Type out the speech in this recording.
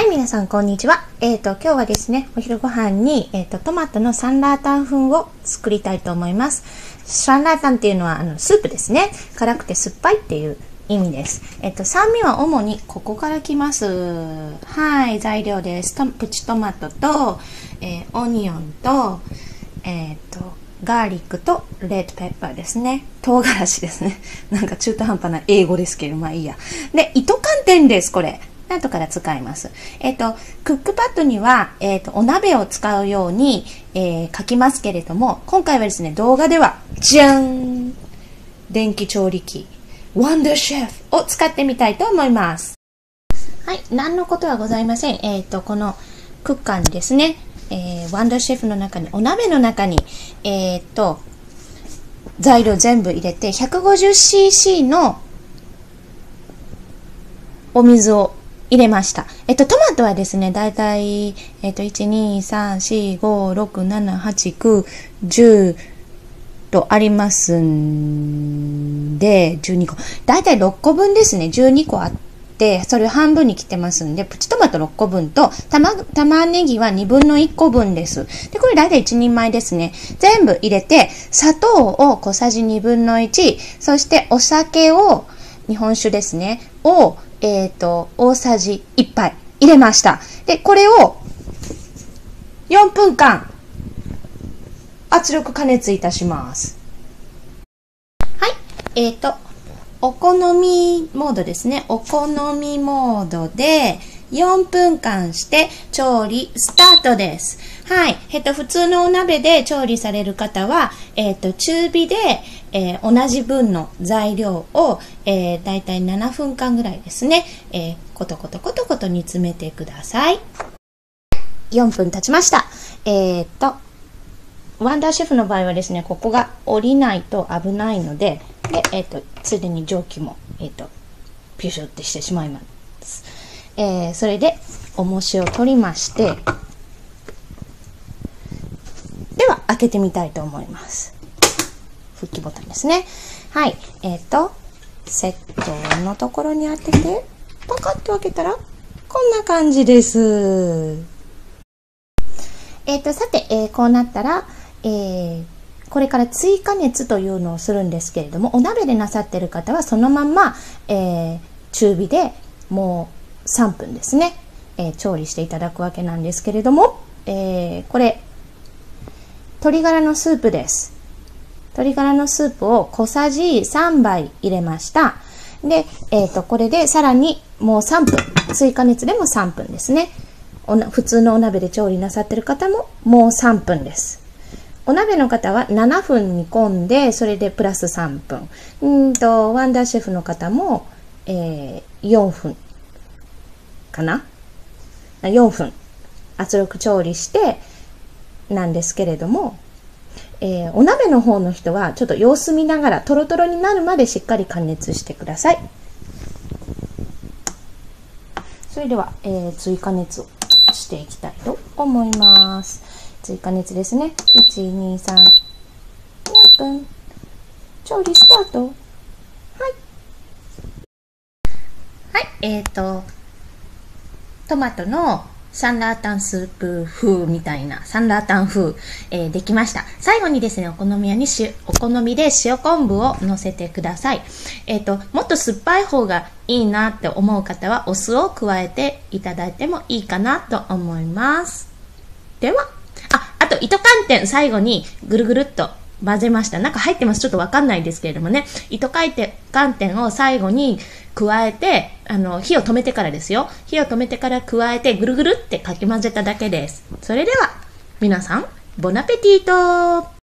い、皆さん、こんにちは。今日はですね、お昼ご飯に、トマトのサンラータン風を作りたいと思います。サンラータンっていうのは、スープですね。辛くて酸っぱいっていう意味です。酸味は主にここから来ます。はい、材料です。プチトマトと、オニオンと、ガーリックとレッドペッパーですね。唐辛子ですね。なんか中途半端な英語ですけど、まあいいや。で、糸寒天です、これ。後から使います。クックパッドには、お鍋を使うように、書きますけれども、今回はですね、動画では、じゃん！電気調理器、ワンダーシェフを使ってみたいと思います。はい、何のことはございません。このクッカーにですね、ワンダーシェフの中に、お鍋の中に、材料全部入れて、150cc のお水を入れました。トマトはですね、だいたい、1、2、3、4、5、6、7、8、9、10とありますんで、12個。だいたい6個分ですね。12個あって、それを半分に切ってますんで、プチトマト6個分と、玉ねぎは2分の1個分です。で、これだいたい1人前ですね。全部入れて、砂糖を小さじ2分の1、そしてお酒を、日本酒ですね、を、大さじ1杯入れました。で、これを4分間圧力加熱いたします。はい。お好みモードですね。お好みモードで4分間して調理スタートです。はい。普通のお鍋で調理される方は、中火で、同じ分の材料を、だいたい7分間ぐらいですね、コトコトコトコト煮詰めてください。4分経ちました。ワンダーシェフの場合はですね、ここが降りないと危ないので、ついでに蒸気も、ピュシュってしてしまいます。それで、重しを取りまして、では、開けてみたいと思います。復帰ボタンですね。はい。セットのところに当てて、パカッと開けたら、こんな感じです。さて、こうなったら、これから追加熱というのをするんですけれども、お鍋でなさっている方はそのまま、中火でもう3分ですね、調理していただくわけなんですけれども、これ、鶏ガラのスープです。鶏ガラのスープを小さじ3杯入れました。で、これでさらにもう3分、追加熱でも3分ですね。普通のお鍋で調理なさっている方ももう3分です。お鍋の方は7分煮込んで、それでプラス3分。ワンダーシェフの方も、4分かな ?4 分圧力調理してなんですけれども、お鍋の方の人はちょっと様子見ながらトロトロになるまでしっかり加熱してください。それでは、追加熱をしていきたいと思います。追加熱ですね。1、2、3、4分。調理スタート。はい。はい、トマトのサンラータンスープ風みたいな、サンラータン風、できました。最後にですね、お好みで塩昆布を乗せてください。もっと酸っぱい方がいいなって思う方は、お酢を加えていただいてもいいかなと思います。では、あと糸寒天、最後にぐるぐるっと混ぜました。中入ってます。ちょっとわかんないですけれどもね。糸寒天を最後に加えて、火を止めてからですよ。火を止めてから加えて、ぐるぐるってかき混ぜただけです。それでは、皆さん、ボナペティート！